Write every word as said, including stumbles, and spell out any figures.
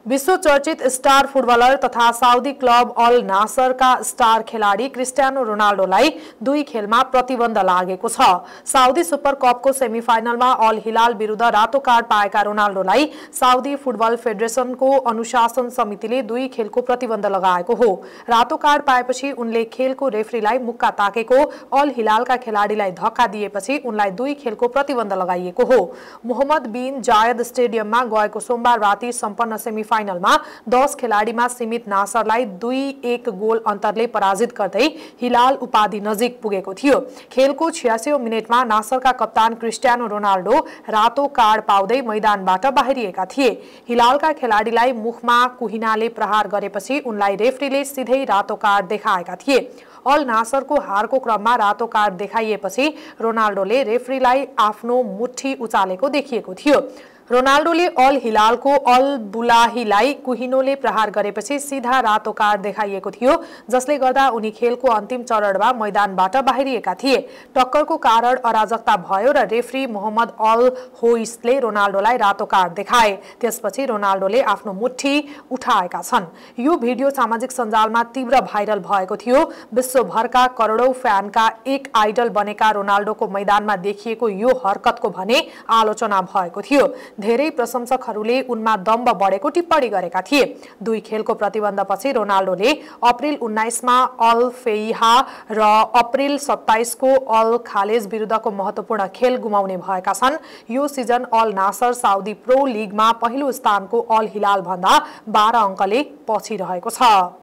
विश्व चर्चित star footballer तथा साउदी क्लब अल नासरका स्टार खेलाडी क्रिस्टियानो रोनाल्डोलाई दुई खेलमा प्रतिबन्ध लागेको छ। साउदी सुपर कपको सेमिफाइनलमा अल हिलाल विरुद्ध रातो कार्ड पाएका रोनाल्डोलाई साउदी फुटबल फेडरेसनको अनुशासन समितिले दुई खेलको प्रतिबन्ध लगाएको हो। रातो कार्ड पाएपछि उनले खेलको रेफ्रीलाई मुक्का ताकेको अल हिलालका खेलाडीलाई धक्का दिएपछि उनलाई दुई खेलको प्रतिबन्ध लगाइएको हो। मोहम्मद बिन जायद स्टेडियममा गएको सोमबार राति सम्पन्न सेमिफाइनल फाइनलमा दस खेलाडीमा सीमित नासरलाई दुई एक गोल अन्तरले पराजित गर्दै हिलाल उपाधि नजिक पुगेको थियो। खेलको छियासीऔं मिनेटमा नासरका कप्तान क्रिस्टियानो रोनाल्डो रातो कार्ड पाउँदै मैदानबाट बाहिरिएका थिए। हिलालका खेलाडीलाई मुखमा कुहिनाले प्रहार गरेपछि उनलाई रेफ्रीले सिधै रातो कार्ड देखाएका थिए। अल नासरको हारको क्रममा रातो कार्ड देखाइएपछि रोनाल्डोले रेफ्रीलाई आफ्नो मुट्ठी उचालेको देखिएको थियो। रोनाल्डोले अल हिलालको अल बुलाहीलाई कुहिनोले प्रहार गरेपछि सीधा रातो कार्ड देखाइएको थियो, जसले गर्दा उनी खेलको अन्तिम चरणमा मैदानबाट बाहिरिएका थिए। टक्करको कारण अराजकता भयो र रेफ्री मोहम्मद अल होइसले रोनाल्डोलाई रातो कार्ड देखाए। त्यसपछि रोनाल्डोले आफ्नो मुट्ठी उठाएका छन्। यो भिडियो सामाजिक सञ्जालमा तीव्र भाइरल भएको थियो। विश्वभरका करोडौं फ्यानका एक आइडल बनेका रोनाल्डोको मैदानमा देखिएको यो हरकतको भने आलोचना भएको थियो। धेरै प्रशंसकहरूले उनमा दम्ब बढेको टिप्पणी गरेका थिए। दुई खेलको प्रतिबन्धपछि रोनाल्डोले अप्रिल उन्नाइस मा अल फेइहा र अप्रिल सत्ताइस को अल खालेज विरुद्धको महत्वपूर्ण खेल गुमाउने भएका छन्। यो season Al Nassr Saudi Pro लिगमा पहिलो स्थानको अल हिलाल भन्दा बाह्र अङ्कले पछि रहेको छ।